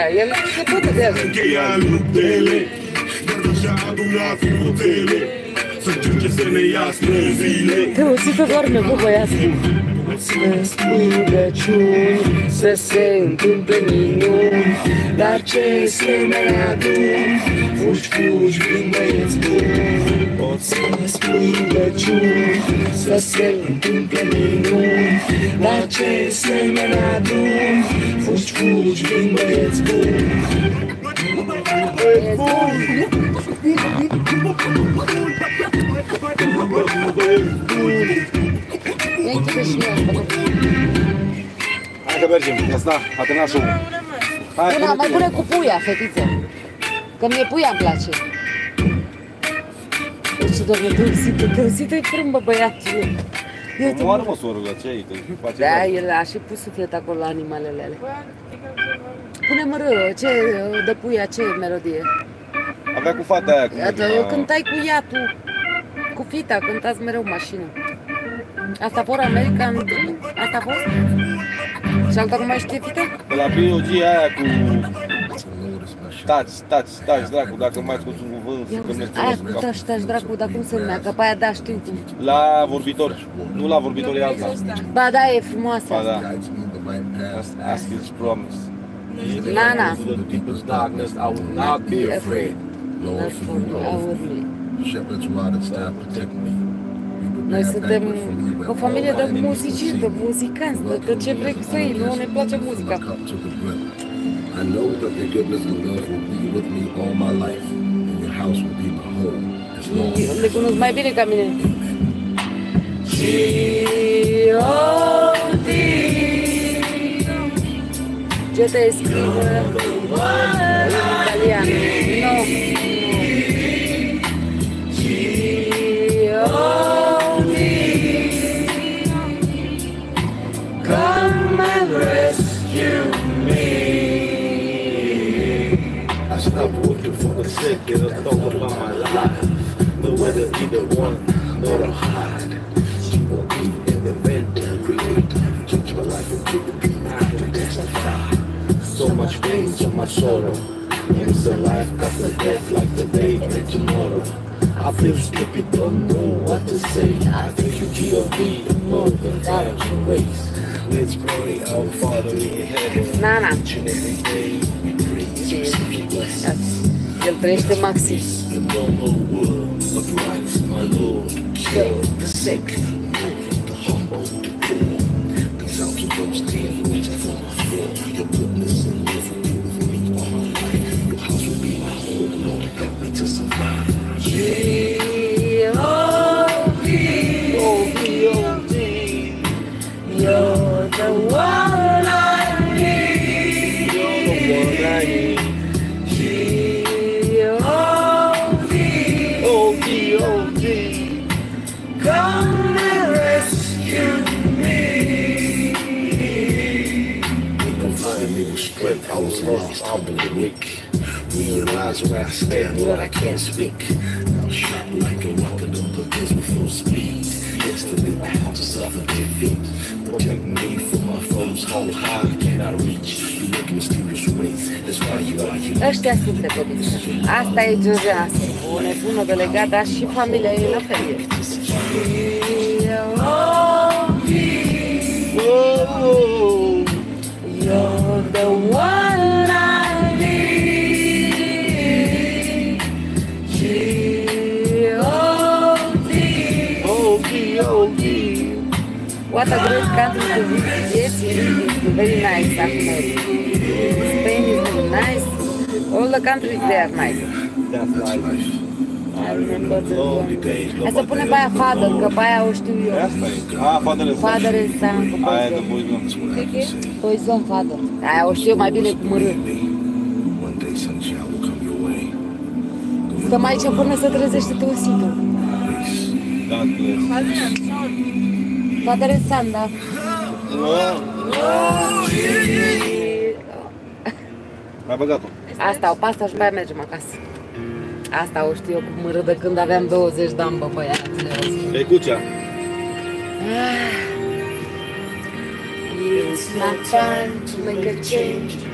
aia, el se poate de asta. Cheia luptele, iar așa adunat frutele, să încerce să ne ia străzile. Teosită doarme, bă, băiatul. Să spui rugăciuni, să se întâmple minuni, dar ce semene adun, fugi, fugi, vin băieți buni. Poți să spui rugăciuni, să se întâmple minuni, dar ce semene adun, fugi, fugi, vin băieți buni. Băieți buni. Hai că mergem, asta, a terminat show-ul. Una, mai pune cu puia, fetiță. Că mie puia îmi place. Deci, doamne, Teosită-i frâmbă, băiatule. Nu are măsoră, ce ai? Da, el a și pus suflet acolo la animalele alea. Pune-mă ră, ce, de puia, ce melodie? Avea cu fata aia. Iată, eu cântai cu ea, tu. Cu fita, cântați mereu mașină. Asta a fost American Dream? Asta a fost? Și alta nu mai știe fita? De la biologia aia cu... Taci, dracu, dacă mai scoți un cuvânt, că mi-e aia cu taci, dracu, dar cum se numea? Că pe aia da, știu cum. La vorbitor, nu la vorbitor, e alta. Ba da, e frumoasă. Ba da. Ask his promise. Nana. I will not be afraid. Shepherds rod and staff protect me. Noi suntem o familie de muziciști, de muzicanți, de ce vrei să iei, nu ne place muzica. I know that your goodness and love will be with me all my life, and your house will be my home as long as Le cunosc mai bine ca mine. Ce te scrie în italian? Come and rescue me. I stopped working for the sick and I thought about my life. The weather either one, not a hide. She won't be in the vent, create, change my life and keep it being out to testify. So much pain, so much sorrow. It's a life, got the death like the day and tomorrow. I feel stupid, don't know what to say. I think you G.O.D. more than thousand ways. Let's pray, our Father in heaven. Nana. El trăiește maxim. The normal world of rights, my Lord. Kill the sick, the humble, the poor. These out to those tears waiting for my floor. Your goodness and love will be with me all my life. Your house will be my home, Lord. Help me to survive. You're the one I need. You're the one I need. Come and rescue me. Provided me with strength, I was lost, humble and weak. Realize where I stand, Lord, I can't speak. Now shot like a rocket on the hills with full speed. Yesterday I had to suffer defeat. Protect me from my foes, how high can I reach? You make mysterious ways, that's why you are here. Ăștia sunt de codiță. Asta e Georgiana, o nebună de legat, dar și familia ei la fel. You're the one I need. G.O.D. What a great country to visit. Yes, it is very nice, Ahmed. Spain is very nice. All the countries they are nice. That's life. I remember the one. Hai să punem pe aia Father, că pe aia o știu eu. Asta e. Father and Son. Father and Son. Aia de Poison. Poison Father. Aia o știu eu mai bine cu mărât. one day sunshine will come your way. Stăm aici până să trezește Teosită. God bless. Father and Son, da. Mai băgat-o. Asta, o pasta și pe aia mergem acasă. Asta o știu eu cu mărât de când aveam 20 de ani, bă, băiatule. E Cucea. It's not time to make a change.